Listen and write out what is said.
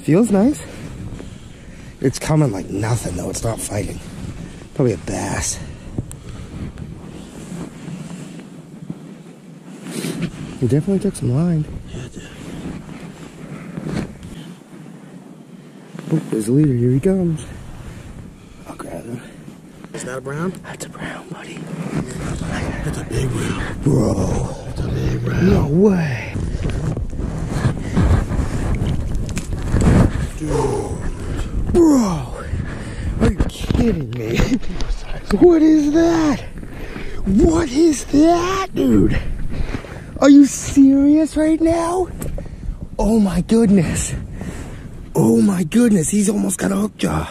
Feels nice. It's coming like nothing though. It's not fighting. Probably a bass. He definitely took some line. Yeah, it did. Oh, there's a leader. Here he comes. I'll grab him. Is that a brown? That's a brown, buddy. That's a big brown. Bro. That's a big brown. No way. Dude. Bro. Are you kidding me? What is that? What is that, dude? Are you serious right now? Oh my goodness. Oh my goodness, he's almost got a hook jaw.